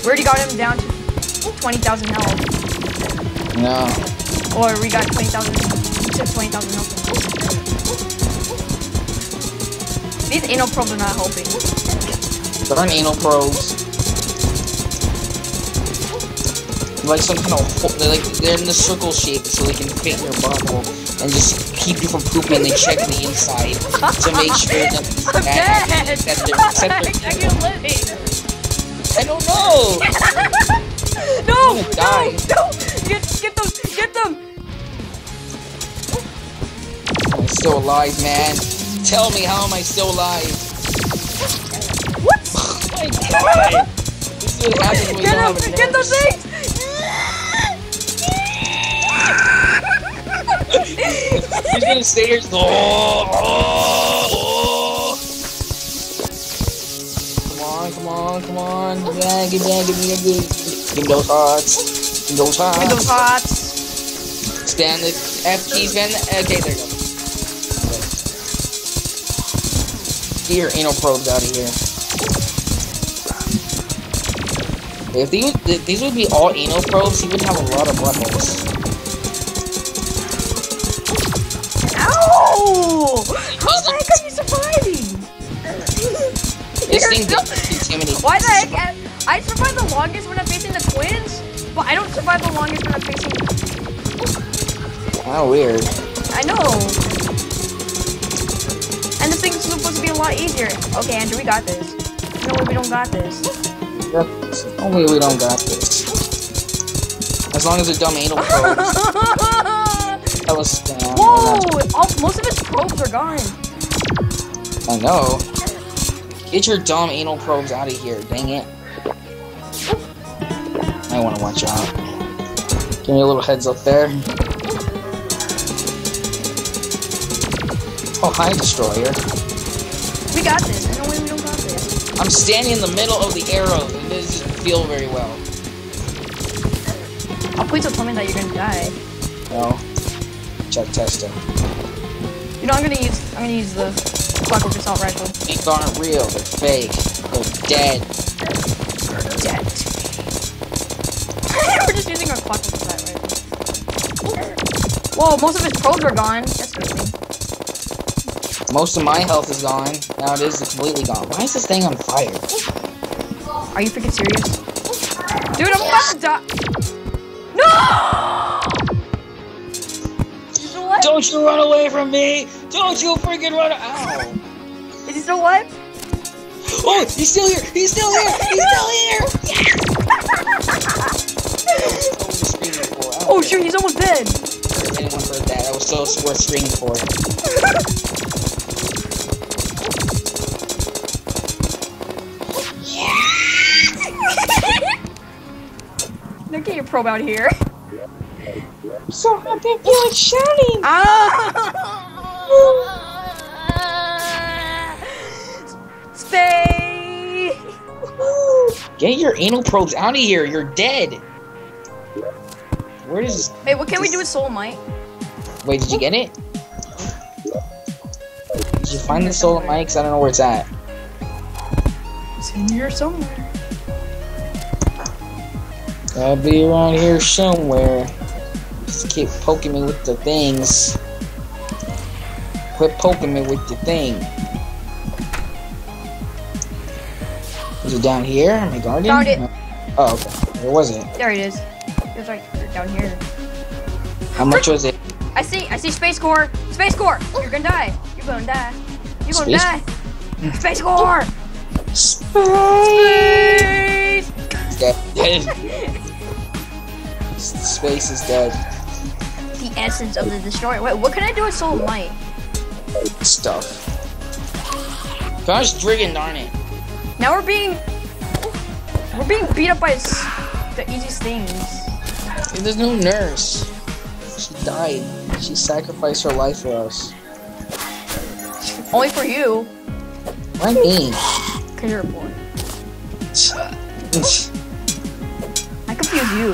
We already got him down to 20,000 health. No. Or we got 20,000 health. These anal probes are not helping. There aren't anal probes. Like some kind of they're in the circle shape so they can fit in your butthole and just keep you from pooping. They check the inside to make sure that I'm dead. I can't living. I don't know. No, die. no, get them. I'm still alive, man. Tell me, how am I still alive? What? Oh my God. This is what happens when you don't have a Get those nurse. things. He's gonna stay here. Come on. Yeah, give me those hearts. Give me those hearts. Spam the F key, spam the... Okay, there you go. Get your anal probes out of here. If these would be all anal probes, he would have a lot of buttholes. Ow! How the heck are you surviving? This thing doesn't intimidate. Why the heck? I survive the longest when I'm facing the twins, but I don't survive the longest when I'm facing... How weird. I know. And this thing's supposed to be a lot easier. Okay, Andrew, we got this. No way we don't got this. No way we don't got this. As long as the dumb anal probes. That was spam. Whoa! Most of his probes are gone. I know. Get your dumb anal probes out of here, dang it. I want to watch out. Give me a little heads up there. Oh, hi, Destroyer. We got this. No way we don't got this. I'm standing in the middle of the arrow, and this doesn't feel very well. Oh, please don't tell me that you're gonna die. No. Check testing. You know, I'm gonna use the clockwork assault rifle. Things aren't real, they're fake. They're dead. Dead. We're just using our clockwork assault rifle. Whoa, most of his probes are gone. That's crazy. Most of my health is gone. Now it is completely gone. Why is this thing on fire? Are you freaking serious? Dude, I'm about to die. No! Is he still alive? Don't you run away from me! Don't you freaking run! Ow! Is he still alive? Oh, he's still here! He's still here! He's still here! Oh shoot, he's almost dead. If anyone heard that, that was so worth screaming for. Now get your probe out here. I'm so happy I feel like shouting! Stay! Get your anal probes out of here, you're dead! Where is this? Hey, what can we do with Soul Might? Wait, did you get it? Did you find the Soul Might? Because I don't know where it's at. It's in here somewhere. Gotta be around here somewhere. Just keep poking me with the things. Quit poking me with the thing. Is it down here in my garden? Found it. Oh, okay. Where was it? There it is. It was right down here. How much was it? I see Space Core. Space Core. You're gonna die. You're gonna die. You're gonna die. Space Core. Space. Dead. Space is dead. The essence of the destroyer. Wait, what can I do with Soul Might? Stuff. Gosh, Driggin, darn it. Now we're being beat up by the easiest things. Hey, there's no nurse. She died. She sacrificed her life for us. Only for you. Why me? Cause you're a boy. I confuse you.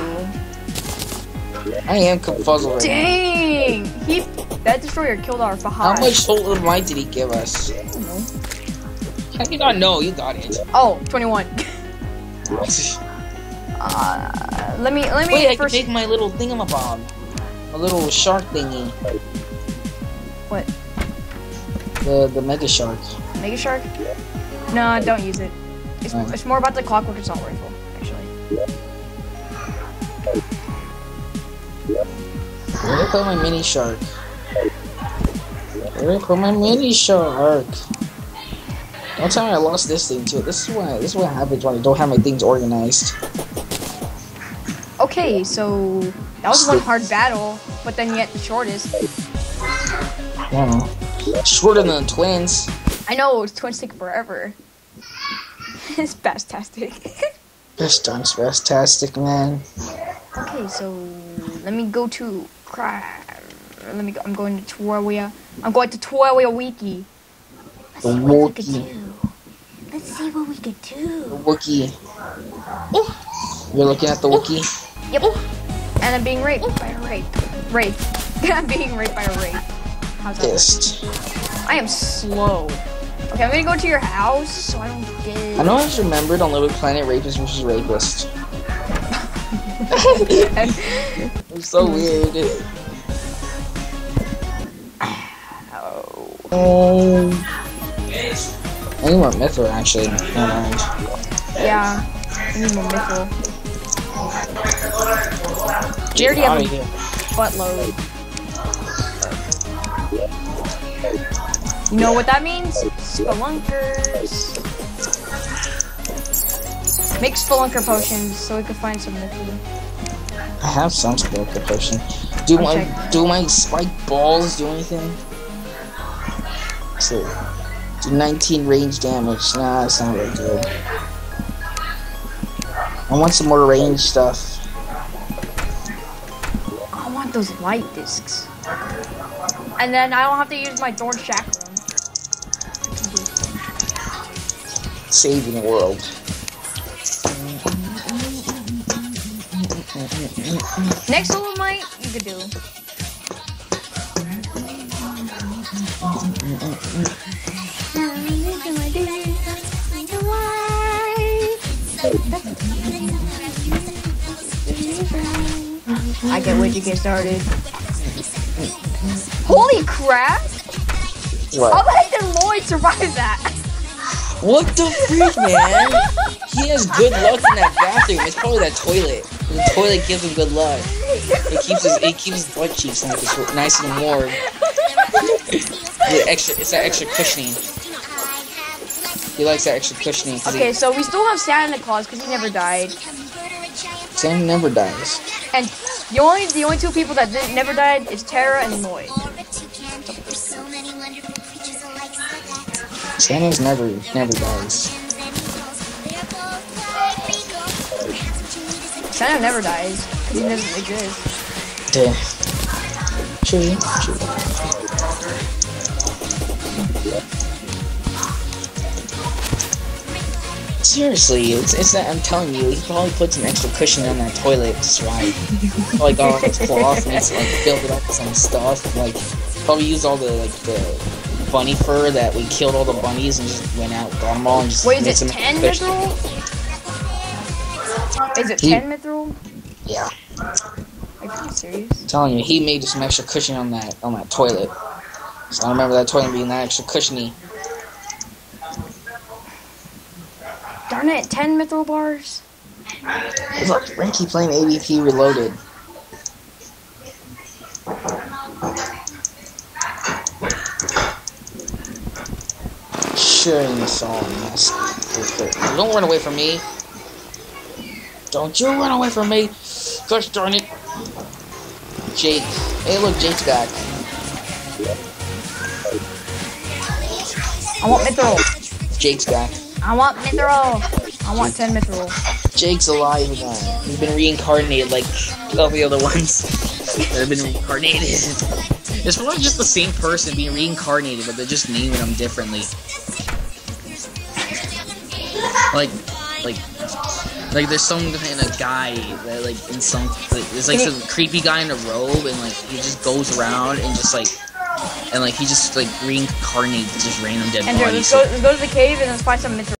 I am confuzzled right Dang! That destroyer killed our Fahad. now. How much soul of might did he give us? I don't know. How do you not know? You got it. Oh, 21. Let me Wait, I can first... make my little thingamabob. A little shark thingy. What? The mega shark. Mega shark? No, don't use it. It's more about the clockwork assault rifle, actually. Where did I put my mini shark? Where did I put my mini shark? Don't tell me I lost this thing too. This is what happens when I don't have my things organized. Okay, so that was one hard battle, but then yet the shortest. I don't know. Shorter than the twins. I know, twins take forever. It's fantastic. This time's fantastic, man. Okay, so let me go to I'm going to Terraria. I'm going to Terraria Wiki. The Wookie. Let's see what we could do. The Wookie. You're looking at the Wookie? Yep. And I'm being raped by a rape. I'm being raped by a rape. How's that? Pissed. I am slow. Okay, I'm gonna go to your house so I don't get... I know I just remembered on Little Planet Rapist versus Rapist. It's so weird. Oh. I need more Mythril, actually. Never mind. Yeah, I need more Mythril. You already have a buttload. You know what that means? Spelunkers. Make Spelunker potions so we can find some Mythril. I have some Spelunker potion. Do my spike balls do anything? So, do 19 range damage. Nah, that's not very good. I want some more range stuff. I want those light discs. And then I don't have to use my Thorn Chakram. Saving the world. Next Solar Might, you could do. I can't wait to get started. Holy crap! What? How the heck did Lloyd survive that? What the freak, man? He has good luck in that bathroom. It's probably that toilet. The toilet gives him good luck. It keeps his butt cheeks nice and warm. It's that extra cushioning. He likes that extra cushioning. Okay, so we still have Santa Claus because he never died. Santa never dies. And the only two people that never died is Tara and Lloyd. Santa's never dies. Santa never dies because he doesn't exist. Yeah. True. Seriously, it's that I'm telling you, he probably put some extra cushion on that toilet to survive. Probably got all his cloth and filled it up with some stuff. Like, probably used all the bunny fur that we killed all the bunnies and just went out, got them all, and just. Wait, is it 10 Mithril? Is it 10 Mithril? Yeah. Are you serious? I'm telling you, he made some extra cushion on that toilet. So I remember that toilet being that extra cushiony. Darn it, 10 Mithril bars? Look, Ranky playing AVP Reloaded. Sharing the song. Don't run away from me. Don't you run away from me. Gosh darn it. Jake. Hey, look, Jake's back. I want Mithril. Jake's back. I want Mithril. I want 10 Mithril. Jake's alive again. He's been reincarnated like all the other ones that have been reincarnated. It's probably just the same person being reincarnated, but they're just naming them differently. Like there's some kind of guy that in some there's some creepy guy in a robe and he just goes around and just he just reincarnates just random dead bodies. Let's go to the cave and let's find some Mithril.